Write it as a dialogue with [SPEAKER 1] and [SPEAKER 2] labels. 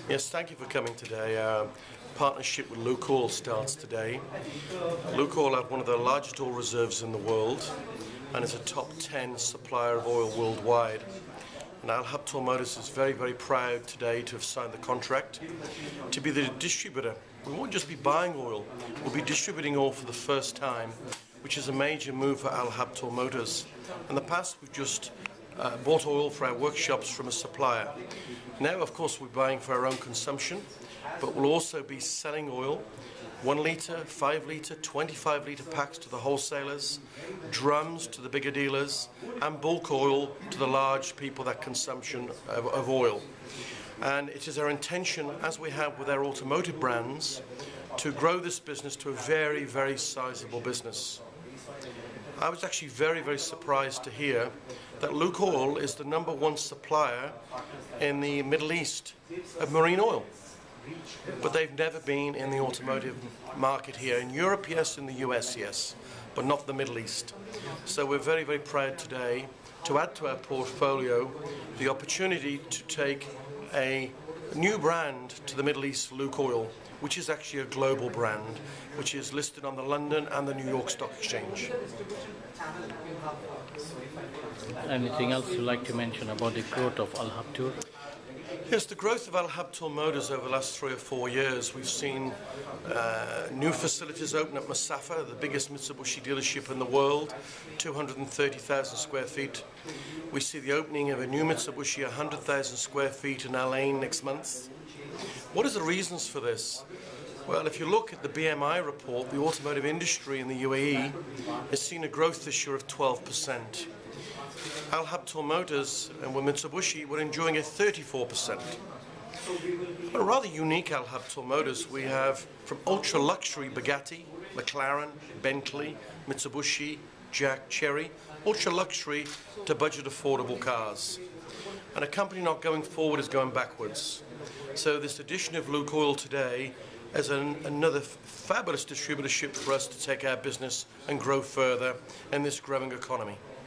[SPEAKER 1] Yes, thank you for coming today. Our partnership with Lukoil starts today. Lukoil have one of the largest oil reserves in the world and is a top 10 supplier of oil worldwide. And Habtoor Motors is very, very proud today to have signed the contract to be the distributor. We won't just be buying oil, we'll be distributing oil for the first time, which is a major move for Habtoor Motors. In the past, we've just bought oil for our workshops from a supplier. Now, of course, we're buying for our own consumption, but we'll also be selling oil, 1 litre, 5 litre, 25 litre packs to the wholesalers, drums to the bigger dealers, and bulk oil to the large people that consumption of oil. And it is our intention, as we have with our automotive brands, to grow this business to a very, very sizable business. I was actually very, very surprised to hear that Lukoil is the #1 supplier in the Middle East of marine oil. But they've never been in the automotive market here. In Europe, yes, in the US, yes, but not the Middle East. So we're very, very proud today to add to our portfolio the opportunity to take a new brand to the Middle East, Lukoil, which is actually a global brand, which is listed on the London and the New York Stock Exchange.
[SPEAKER 2] Anything else you'd like to mention about the growth of Habtoor?
[SPEAKER 1] Yes, the growth of Habtoor Motors over the last 3 or 4 years, we've seen new facilities open at Masafa, the biggest Mitsubishi dealership in the world, 230,000 square feet. We see the opening of a new Mitsubishi, 100,000 square feet in Al Ain next month. What is the reasons for this? Well, if you look at the BMI report, the automotive industry in the UAE has seen a growth this year of 12%. Habtoor Motors and with Mitsubishi, we're enjoying a 34%. A rather unique Habtoor Motors, we have from ultra-luxury Bugatti, McLaren, Bentley, Mitsubishi, Jack, Chery, ultra-luxury to budget affordable cars. And a company not going forward is going backwards. So this addition of Lukoil today is another fabulous distributorship for us to take our business and grow further in this growing economy.